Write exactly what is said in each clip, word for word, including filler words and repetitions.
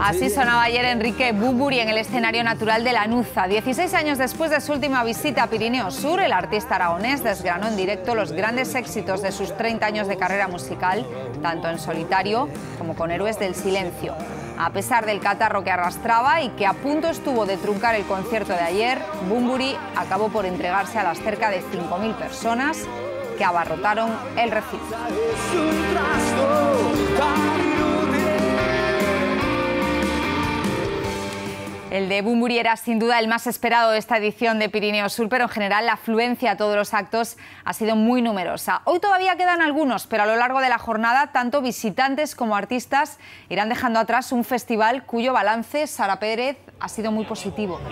Así sonaba ayer Enrique Bunbury en el escenario natural de Lanuza. dieciséis años después de su última visita a Pirineo Sur, el artista aragonés desgranó en directo los grandes éxitos de sus treinta años de carrera musical, tanto en solitario como con Héroes del Silencio. A pesar del catarro que arrastraba y que a punto estuvo de truncar el concierto de ayer, Bunbury acabó por entregarse a las cerca de cinco mil personas que abarrotaron el recinto. El de Bunbury era sin duda el más esperado de esta edición de Pirineo Sur, pero en general la afluencia a todos los actos ha sido muy numerosa. Hoy todavía quedan algunos, pero a lo largo de la jornada tanto visitantes como artistas irán dejando atrás un festival cuyo balance, Sara Pérez, ha sido muy positivo.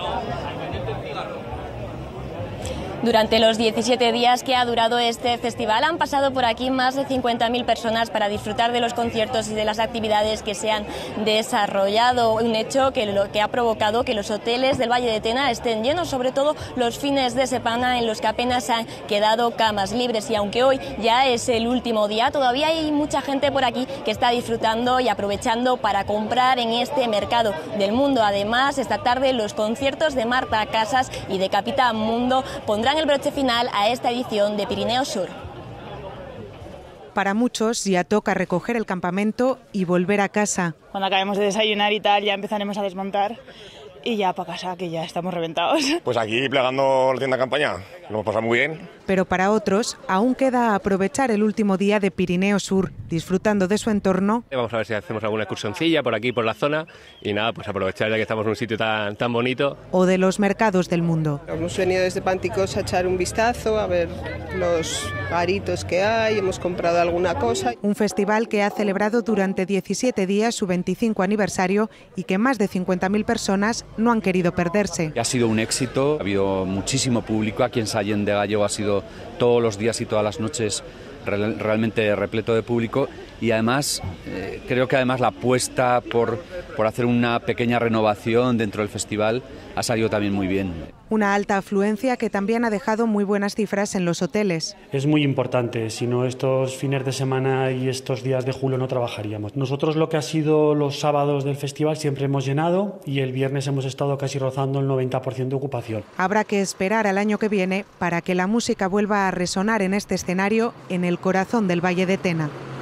Durante los diecisiete días que ha durado este festival han pasado por aquí más de cincuenta mil personas para disfrutar de los conciertos y de las actividades que se han desarrollado, un hecho que, lo, que ha provocado que los hoteles del Valle de Tena estén llenos, sobre todo los fines de semana en los que apenas han quedado camas libres, y aunque hoy ya es el último día, todavía hay mucha gente por aquí que está disfrutando y aprovechando para comprar en este mercado del mundo. Además, esta tarde los conciertos de Marta Casas y de Capitán Mundo pondrán el broche final a esta edición de Pirineo Sur. Para muchos ya toca recoger el campamento y volver a casa. Cuando acabemos de desayunar y tal, ya empezaremos a desmontar y ya para casa, que ya estamos reventados. Pues aquí plegando la tienda de campaña, lo hemos pasado muy bien. Pero para otros aún queda aprovechar el último día de Pirineo Sur, disfrutando de su entorno. Vamos a ver si hacemos alguna excursioncilla por aquí, por la zona, y nada, pues aprovechar ya que estamos en un sitio tan, tan bonito. O de los mercados del mundo. Hemos venido desde Pánticos a echar un vistazo, a ver los garitos que hay, hemos comprado alguna cosa. Un festival que ha celebrado durante diecisiete días su veinticinco aniversario y que más de cincuenta mil personas no han querido perderse. Ha sido un éxito, ha habido muchísimo público, aquí en Sallent de Gallego ha sido todos los días y todas las noches realmente repleto de público, y además eh, creo que además la apuesta por, por hacer una pequeña renovación dentro del festival ha salido también muy bien. Una alta afluencia que también ha dejado muy buenas cifras en los hoteles. Es muy importante, si no estos fines de semana y estos días de julio no trabajaríamos. Nosotros lo que ha sido los sábados del festival siempre hemos llenado, y el viernes hemos estado casi rozando el noventa por ciento de ocupación. Habrá que esperar al año que viene para que la música vuelva a resonar en este escenario en el corazón del Valle de Tena.